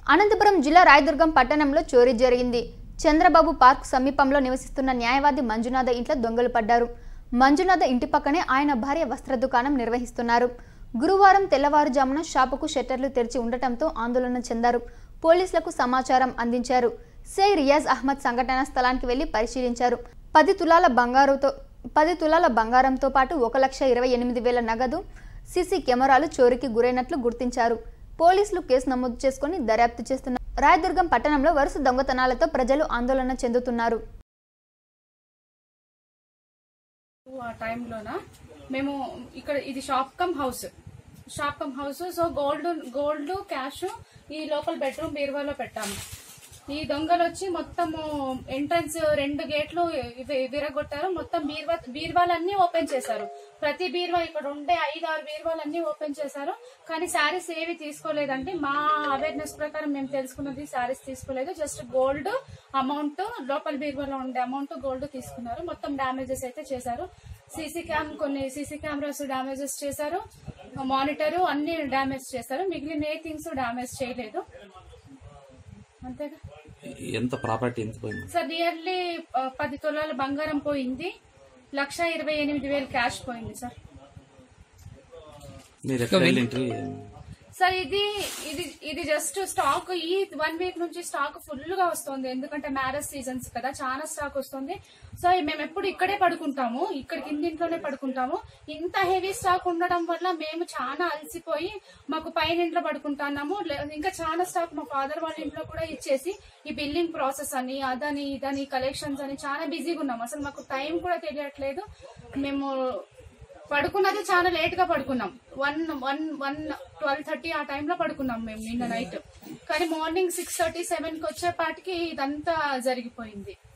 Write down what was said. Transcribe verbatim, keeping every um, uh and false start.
అనంతపురం జిల్లా రాయదుర్గం పట్టణంలో చోరీ జరిగింది. చంద్రబాబు పార్క్ సమీపంలో నివసిస్తున్న న్యాయవాది మంజునాథ ఇంట్లో దొంగలు పడ్డారు. మంజునాథ ఇంటి పక్కనే ఆయన భార్య వస్త్ర దుకాణం నిర్వహిస్తున్నారు. గురువారం తెల్లవారుజామున షాపుకు షట్టర్లు తెరిచి ఉండటంతో ఆందోళన చెందారు. పోలీసులకు సమాచారం అందించారు. సై రియాజ్ అహ్మద్ సంఘటనా స్థలానికి వెళ్లి పరిశీలించారు. పది తులాల బంగారుతో పది తులాల బంగారంతో పాటు ఒక లక్ష ఇరవై ఎనిమిది వేల నగదు, సీసీ కెమెరాలు చోరీకి గురైనట్లు గుర్తించారు. పోలీసులు కేసు నమోదు చేసుకుని దర్యాప్తు చేస్తున్నారు. రాయదుర్గం పట్టణంలో వరుస దొంగతనాలతో ప్రజలు ఆందోళన చెందుతున్నారు. ఆ టైంలోన మేము ఇక్కడ ఇది shop cum house shop cum house so gold gold cash ఈ లోపల బెడ్రూమ్ బీరువాలో పెట్టాము. ఈ దొంగలు వచ్చి మొత్తము ఎంట్రన్స్ రెండు గేట్లు విరగొట్టారు. మొత్తం బీరువా బీరువాలన్నీ ఓపెన్ చేశారు. ప్రతి బీరువా ఇక్కడ ఉండే ఐదు ఆరు బీరువాలన్నీ ఓపెన్ చేశారు. కానీ శారీస్ ఏవి తీసుకోలేదండి. మా అవేర్నెస్ ప్రకారం మేము తెలుసుకున్నది శారీస్ తీసుకోలేదు. జస్ట్ గోల్డ్ అమౌంట్ లోపల బీరువాలో ఉండే అమౌంట్ గోల్డ్ తీసుకున్నారు. మొత్తం డామేజెస్ అయితే చేశారు. సీసీ క్యామ్ కొన్ని సీసీ కెమెరాస్ డామేజెస్ చేశారు. మానిటర్ అన్ని డామేజ్ చేశారు. మిగిలిన ఏ థింగ్స్ డామేజ్ చేయలేదు. అంతేగా. ఎంత ప్రాపర్టీ ఎంత పోయింది సార్? నియర్లీ పది తులాల బంగారం పోయింది. లక్ష ఇరవై ఎనిమిది వేలు క్యాష్ పోయింది సార్. సార్ ఇది ఇది ఇది జస్ట్ స్టాక్ ఈ వన్ వీక్ నుంచి స్టాక్ ఫుల్ గా వస్తుంది. ఎందుకంటే మ్యారేజ్ సీజన్స్ కదా, చాలా స్టాక్ వస్తుంది. సో మేము ఎప్పుడు ఇక్కడే పడుకుంటాము, ఇక్కడ కింద ఇంట్లోనే పడుకుంటాము. ఇంత హెవీ స్టాక్ ఉండడం వల్ల మేము చాలా అలసిపోయి మాకు పైన ఇంట్లో పడుకుంటున్నాము. ఇంకా చాలా స్టాక్ మా ఫాదర్ వాళ్ళ ఇంట్లో కూడా ఇచ్చేసి ఈ బిల్లింగ్ ప్రాసెస్ అని అదని ఇదని కలెక్షన్స్ అని చాలా బిజీగా ఉన్నాము. అసలు మాకు టైం కూడా తెలియట్లేదు. మేము పడుకున్నది చాలా లేట్ గా పడుకున్నాం. One one one twelve thirty ఆ టైంలో పడుకున్నాం మేము నిన్న నైట్. కానీ మార్నింగ్ సిక్స్ థర్టీ సెవెన్ కి వచ్చేపాటికి ఇదంతా జరిగిపోయింది.